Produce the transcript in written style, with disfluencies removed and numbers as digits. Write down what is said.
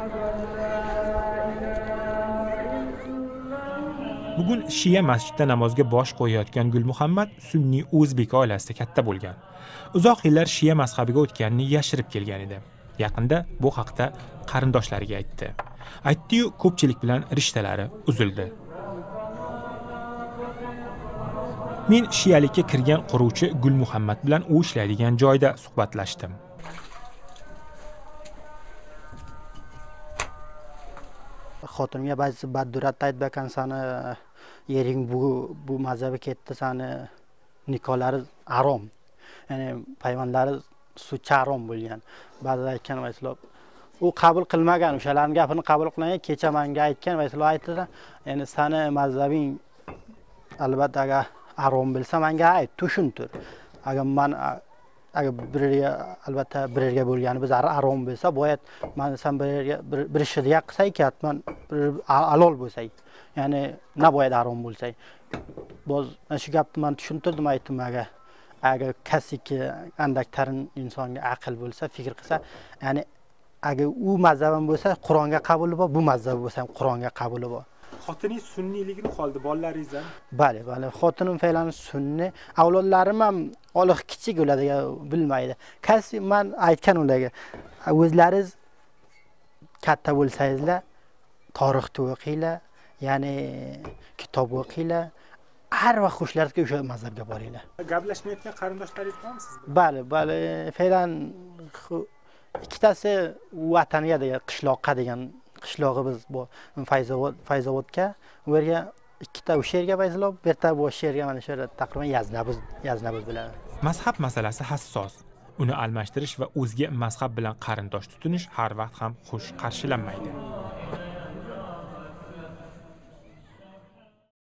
Bugun Shia masjidda namozga bosh qo'yayotgan Gulmuhammad sunniy o'zbek oilasida katta bo'lgan. Uzoq yillar Shia mazhabiga o'tganini yashirib kelgan edi. Yaqinda bu haqda qarindoshlariga aytdi. Aytdi-yu, ko'pchilik bilan rishtalari uzildi. Men shiyalikka kirgan quruvchi Gulmuhammad bilan u ishlaydigan joyda suhbatlashdim. Xotinimga ba'zi baddurat aytbakan sani yering bu mazhabi ketdi, sani nikohlari harom. Ya'ni payvandlari sucha harom bo'lgan. Ba'zida aytgan Vaysulov u qabul qilmagan, o'shalarning gapini qabul qilmagan. Kecha menga aytgan Vaysulov aytdi, ya'ni sani mazhabing albatta agar harom bo'lsa menga ayt, tushuntir. Agar men albatta birga bo'lgani biz harom bo'lsa, boyat men sen bir ishni qilsak, man halol bo'lsak, ya'ni naboyat harom bo'lsak. Boz shu gapni men tushuntirdim, aytdim agar kasiki andaktarin insonga aql bo'lsa, fikr qilsa, ya'ni agar u mazhabim bo'lsa, Qur'onga qabuli bor, bu mazhab bo'lsa ham Qur'onga qabuli bor. Xotining sunniyligini qoldi, bolalaringizdan? Bali, xotinim fe'lan sunni, avlodlarim ham oliq kichik bo'ladiga bilmaydi. Qaysi men aytgan ularga, o'zlaringiz katta bo'lsangizlar, tarixni o'qinglar, ya'ni kitob o'qinglar, har vaqt xushlaringizga o'sha mazhabga boringlar. Gaplashmayotgan qarindoshlaringiz bormi siz bilan? Bali, fe'lan ikkitasi vataniga degan qishloqqa degan qishlog'i biz bu Fayzovodga, u yerga ikkita o'sha yerga Fayzlov, bu yerda bu yerga mana shu yerda taqriban yaznabuz bilan. Mazhab masalasi hassos. Uni almashtirish va o'zga mazhab bilan qarindosh tutunish har vaqt ham xush qarshilanmaydi.